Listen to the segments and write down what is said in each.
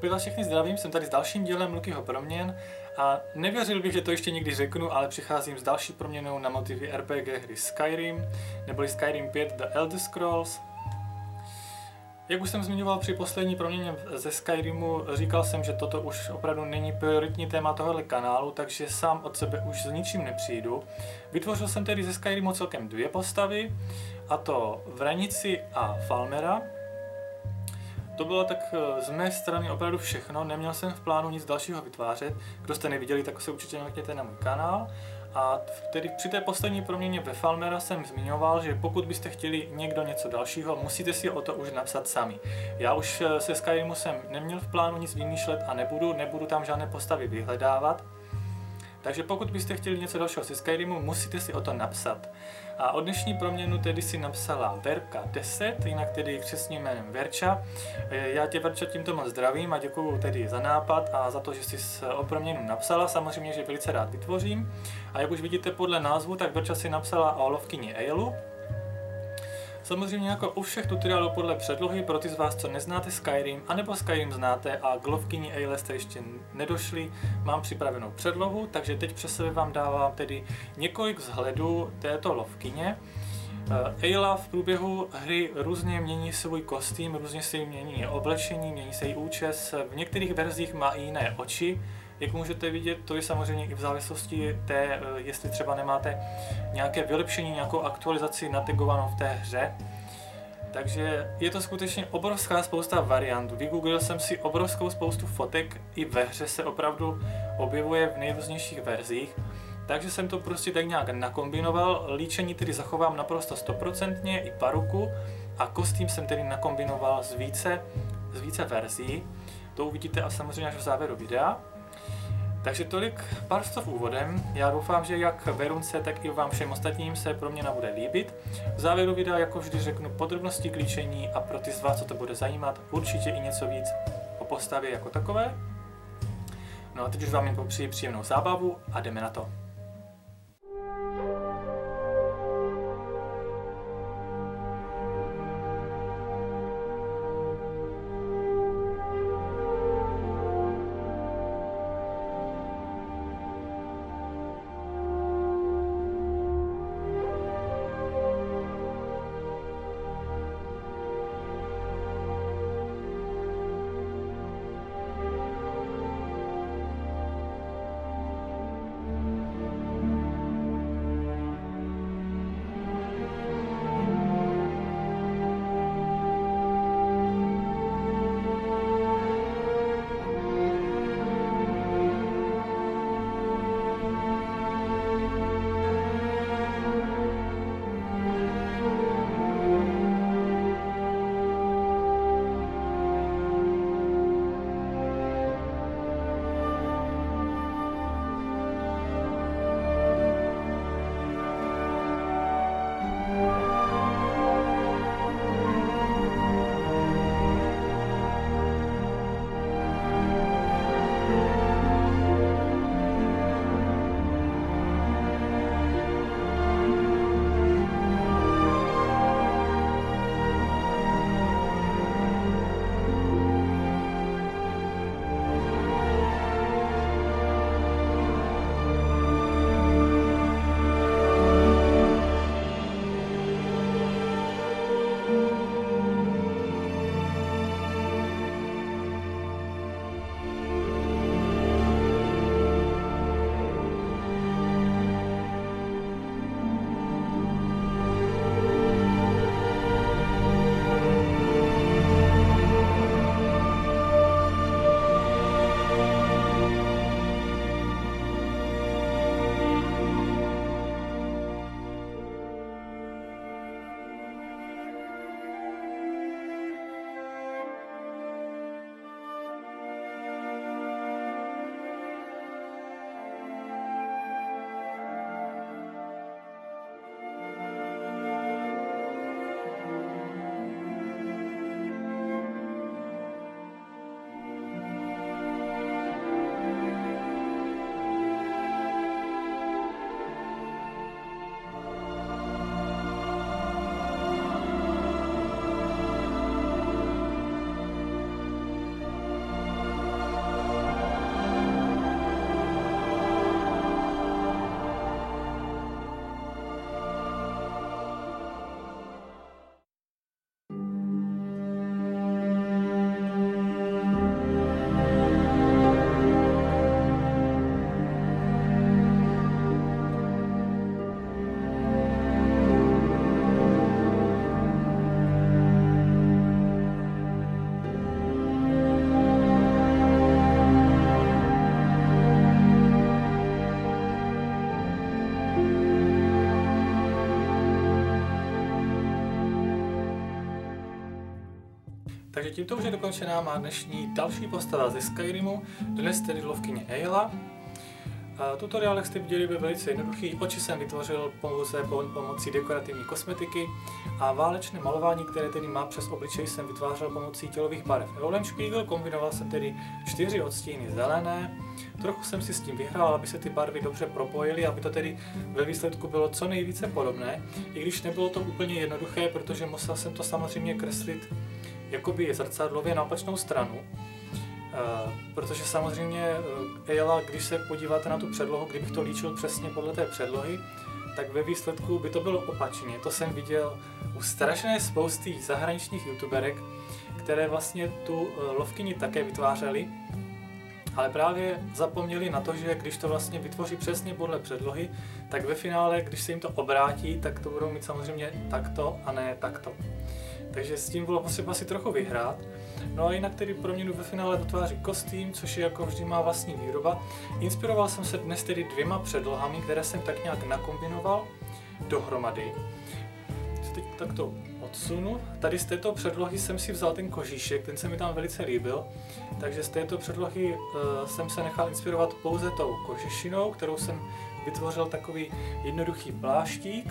opět vás všechny zdravím, jsem tady s dalším dílem Lukyho proměn a nevěřil bych, že to ještě někdy řeknu, ale přicházím s další proměnou na motivy RPG hry Skyrim, neboli Skyrim 5 The Elder Scrolls. Jak už jsem zmiňoval při poslední proměně ze Skyrimu, říkal jsem, že toto už opravdu není prioritní téma tohoto kanálu, takže sám od sebe už s ničím nepřijdu. Vytvořil jsem tedy ze Skyrimu celkem 2 postavy, a to Vranici a Falmera. To bylo tak z mé strany opravdu všechno, neměl jsem v plánu nic dalšího vytvářet. Kdo jste neviděli, tak se určitě mrkněte na můj kanál. A tedy při té poslední proměně ve Falmera jsem zmiňoval, že pokud byste chtěli někdo něco dalšího, musíte si o to už napsat sami. Já už se Skyrimu jsem neměl v plánu nic vymýšlet a nebudu tam žádné postavy vyhledávat. Takže pokud byste chtěli něco dalšího se Skyrimu, musíte si o to napsat. A od dnešní proměnu tedy si napsala Verka 10, jinak tedy křestním jménem Verča. Já tě, Verča, tímto moc zdravím a děkuju tedy za nápad a za to, že jsi o proměnu napsala. Samozřejmě, že velice rád vytvořím. A jak už vidíte podle názvu, tak Verča si napsala o lovkyni Ailu. Samozřejmě jako u všech tutoriálů podle předlohy, pro ty z vás, co neznáte Skyrim, anebo Skyrim znáte a k lovkyni Aile jste ještě nedošli, mám připravenou předlohu, takže teď přes sebe vám dávám tedy několik vzhledů této lovkyně. Aila v průběhu hry různě mění svůj kostým, různě se jí mění oblečení, mění se jí účes, v některých verzích má i jiné oči. Jak můžete vidět, to je samozřejmě i v závislosti té, jestli třeba nemáte nějaké vylepšení, nějakou aktualizaci natagovanou v té hře. Takže je to skutečně obrovská spousta variantů. Vygooglil jsem si obrovskou spoustu fotek, i ve hře se opravdu objevuje v nejrůznějších verzích. Takže jsem to prostě tak nějak nakombinoval, líčení tedy zachovám naprosto 100%, i paruku a kostým jsem tedy nakombinoval z více verzí. To uvidíte a samozřejmě až v závěru videa. Takže tolik pár slov úvodem. Já doufám, že jak Verunce, tak i vám všem ostatním se proměna bude líbit. V závěru videa jako vždy řeknu podrobnosti k líčení a pro ty z vás, co to bude zajímat, určitě i něco víc o postavě jako takové. No a teď už vám jen popřeji příjemnou zábavu a jdeme na to. Takže tímto už je dokončená má dnešní další postava ze Skyrimu, dnes tedy lovkyně Ayla. Tutoriál, jak jste viděli, byl velice jednoduchý. Oči jsem vytvořil pouze pomocí dekorativní kosmetiky a válečné malování, které tedy má přes obličej, jsem vytvářel pomocí tělových barev Eulenspiegel. Kombinoval jsem tedy 4 odstíny zelené. Trochu jsem si s tím vyhrál, aby se ty barvy dobře propojily, aby to tedy ve výsledku bylo co nejvíce podobné. I když nebylo to úplně jednoduché, protože musel jsem to samozřejmě kreslit jakoby zrcadlově na opačnou stranu. Protože samozřejmě Ayla, když se podíváte na tu předlohu, kdybych to líčil přesně podle té předlohy, tak ve výsledku by to bylo opačně. To jsem viděl u strašné spousty zahraničních youtuberek, které vlastně tu lovkyni také vytvářely, ale právě zapomněli na to, že když to vlastně vytvoří přesně podle předlohy, tak ve finále, když se jim to obrátí, tak to budou mít samozřejmě takto a ne takto. Takže s tím bylo potřeba si trochu vyhrát. No a jinak tedy pro mě ve finále dotváří kostým, což je jako vždy má vlastní výroba. Inspiroval jsem se dnes tedy 2 předlohami, které jsem tak nějak nakombinoval dohromady. Co teď takto odsunu. Tady z této předlohy jsem si vzal ten kožíšek, ten se mi tam velice líbil. Takže z této předlohy jsem se nechal inspirovat pouze tou kožešinou, kterou jsem vytvořil takový jednoduchý pláštík.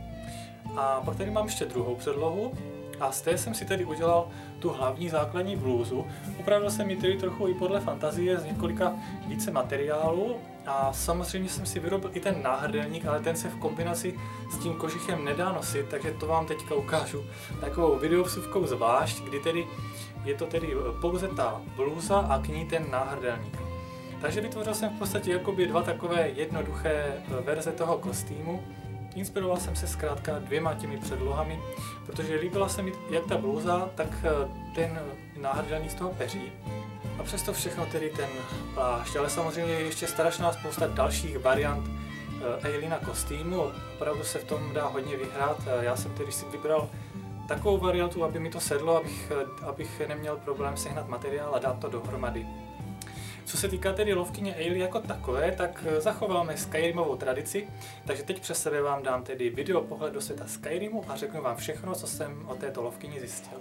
A pak tady mám ještě druhou předlohu. A z té jsem si tedy udělal tu hlavní základní blůzu. Upravil jsem ji tedy trochu i podle fantazie z několika více materiálů a samozřejmě jsem si vyrobil i ten náhrdelník, ale ten se v kombinaci s tím kožichem nedá nosit, takže to vám teďka ukážu takovou videovsuvkou zvlášť, kdy tedy je to tedy pouze ta blůza a k ní ten náhrdelník. Takže vytvořil jsem v podstatě jakoby 2 takové jednoduché verze toho kostýmu. Inspiroval jsem se zkrátka 2 těmi předlohami, protože líbila se mi jak ta blůza, tak ten náhrdelník z toho peří. A přesto všechno tedy ten plášť, ale samozřejmě je ještě strašná spousta dalších variant Aylina kostýmu, opravdu se v tom dá hodně vyhrát. Já jsem tedy si vybral takovou variantu, aby mi to sedlo, abych neměl problém sehnat materiál a dát to dohromady. Co se týká tedy lovkyně Ayly jako takové, tak zachováme Skyrimovou tradici, takže teď přes sebe vám dám tedy video pohled do světa Skyrimu a řeknu vám všechno, co jsem o této lovkyni zjistil.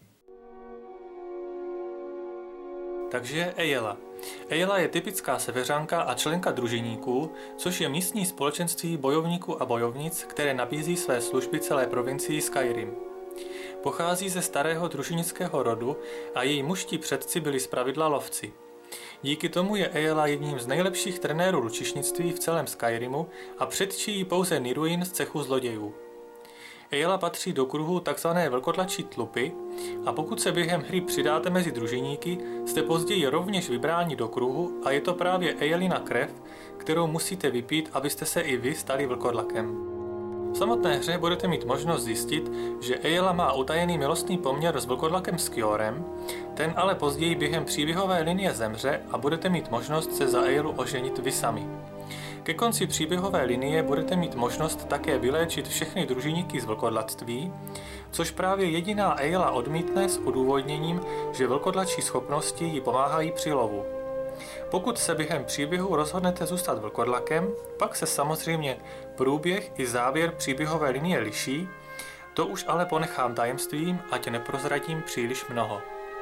Takže Ayla. Ayla je typická seveřanka a členka družiníků, což je místní společenství bojovníků a bojovnic, které nabízí své služby celé provincii Skyrim. Pochází ze starého družinického rodu a její mužští předci byli zpravidla lovci. Díky tomu je Ayla jedním z nejlepších trenérů lučišnictví v celém Skyrimu a předčí ji pouze Niruin z cechu zlodějů. Ayla patří do kruhu tzv. Vlkodlačí tlupy a pokud se během hry přidáte mezi družiníky, jste později rovněž vybráni do kruhu a je to právě Aylina krev, kterou musíte vypít, abyste se i vy stali vlkodlakem. V samotné hře budete mít možnost zjistit, že Ayla má utajený milostný poměr s vlkodlakem Skjorem, ten ale později během příběhové linie zemře a budete mít možnost se za Aylu oženit vy sami. Ke konci příběhové linie budete mít možnost také vyléčit všechny družiníky z vlkodlactví, což právě jediná Ayla odmítne s odůvodněním, že vlkodlačí schopnosti jí pomáhají při lovu. Pokud se během příběhu rozhodnete zůstat vlkodlakem, pak se samozřejmě průběh i závěr příběhové linie liší, to už ale ponechám tajemstvím, ať neprozradím příliš mnoho.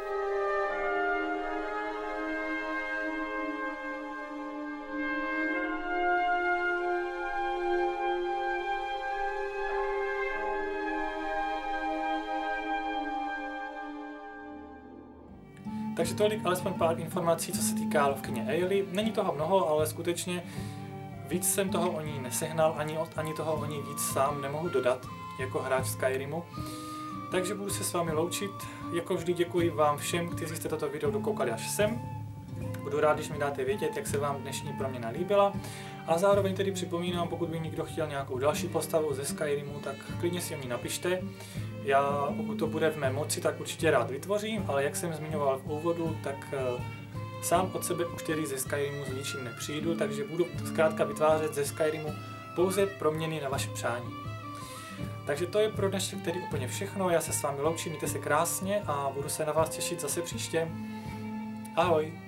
Takže tolik alespoň pár informací, co se týká lovkyně Ayly. Není toho mnoho, ale skutečně víc jsem toho o ní nesehnal, ani toho o ní víc sám nemohu dodat jako hráč Skyrimu. Takže budu se s vámi loučit. Jako vždy děkuji vám všem, kteří jste toto video dokoukali až sem. Budu rád, když mi dáte vědět, jak se vám dnešní proměna líbila. A zároveň tedy připomínám, pokud by někdo chtěl nějakou další postavu ze Skyrimu, tak klidně si o ní napište. Já, pokud to bude v mé moci, tak určitě rád vytvořím, ale jak jsem zmiňoval v úvodu, tak sám od sebe už tedy ze Skyrimu s ničím nepřijdu, takže budu zkrátka vytvářet ze Skyrimu pouze proměny na vaše přání. Takže to je pro dnešek tedy úplně všechno, já se s vámi loučím, mějte se krásně a budu se na vás těšit zase příště. Ahoj!